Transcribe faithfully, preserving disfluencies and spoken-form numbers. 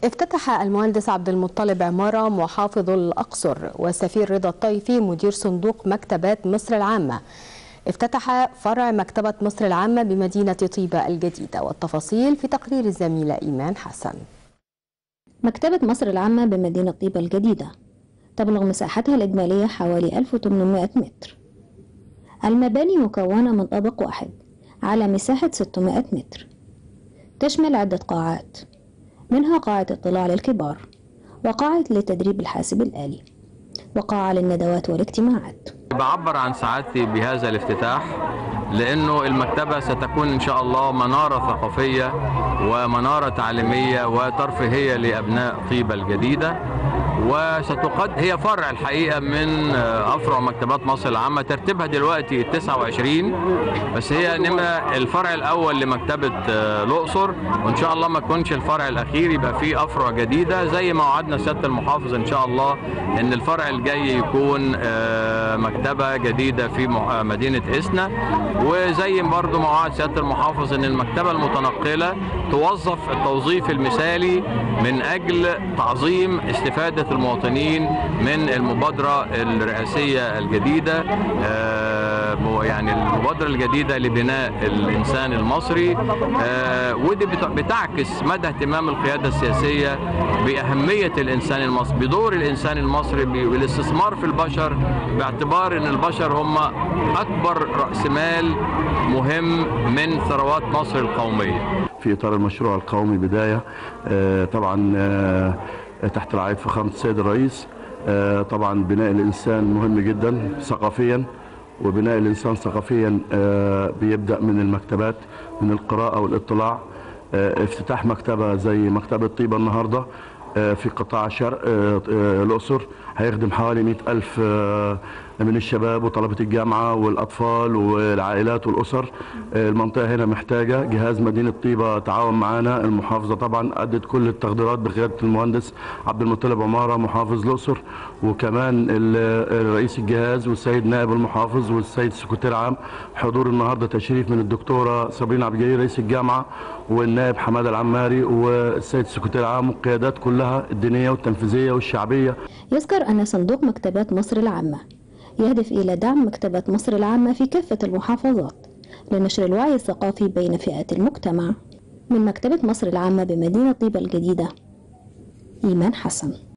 افتتح المهندس عبد المطلب عمارة محافظ الأقصر والسفير رضا الطيفي مدير صندوق مكتبات مصر العامة افتتح فرع مكتبة مصر العامة بمدينة طيبة الجديدة، والتفاصيل في تقرير الزميلة إيمان حسن. مكتبة مصر العامة بمدينة طيبة الجديدة تبلغ مساحتها الإجمالية حوالي ألف وثمانمائة متر. المباني مكونة من طابق واحد على مساحة ستمائة متر، تشمل عدة قاعات، منها قاعة اطلاع للكبار، وقاعة لتدريب الحاسب الآلي، وقاعة للندوات والاجتماعات. بعبر عن سعادتي بهذا الافتتاح لأنه المكتبة ستكون إن شاء الله منارة ثقافية ومنارة تعليمية وترفيهية لأبناء طيبة الجديدة، وستقد هي فرع الحقيقة من أفرع مكتبات مصر العامة، ترتيبها دلوقتي تسعة وعشرين، بس هي نمرة الفرع الأول لمكتبة الأقصر، وإن شاء الله ما تكونش الفرع الأخير، يبقى فيه أفرع جديدة زي ما وعدنا سيادة المحافظ إن شاء الله إن الفرع الجاي يكون مكتبة جديدة في مدينة إسنا، وزي برضه ما وعد سيادة المحافظ إن المكتبة المتنقلة توظف التوظيف المثالي من أجل تعظيم استفادة المواطنين من المبادرة الرئاسية الجديدة، يعني المبادرة الجديدة لبناء الإنسان المصري، ودي بتعكس مدى اهتمام القيادة السياسية بأهمية الإنسان المصري، بدور الإنسان المصري بالاستثمار في البشر، باعتبار أن البشر هم أكبر رأس مال مهم من ثروات مصر القومية. في إطار المشروع القومي بداية طبعا تحت رعاية فخامة السيد الرئيس، طبعا بناء الإنسان مهم جدا ثقافيا، وبناء الإنسان ثقافيا بيبدأ من المكتبات، من القراءة والاطلاع. افتتاح مكتبة زي مكتبة طيبة النهاردة في قطاع شرق الأقصر هيخدم حوالي مئة ألف من الشباب وطلبة الجامعة والأطفال والعائلات والأسر. المنطقة هنا محتاجة جهاز مدينة طيبة تعاون معانا، المحافظة طبعا أدت كل التقديرات بقيادة المهندس عبد المطلب عمارة محافظ الأقصر، وكمان رئيس الجهاز والسيد نائب المحافظ والسيد السكرتير العام. حضور النهارده تشريف من الدكتورة صابرين عبد الجليل رئيس الجامعة والنائب حمادة العماري والسيد السكرتير العام والقيادات كلها الدينية والتنفيذية والشعبية. يذكر أن صندوق مكتبات مصر العامة يهدف إلى دعم مكتبات مصر العامة في كافة المحافظات لنشر الوعي الثقافي بين فئات المجتمع. من مكتبة مصر العامة بمدينة طيبة الجديدة، إيمان حسن.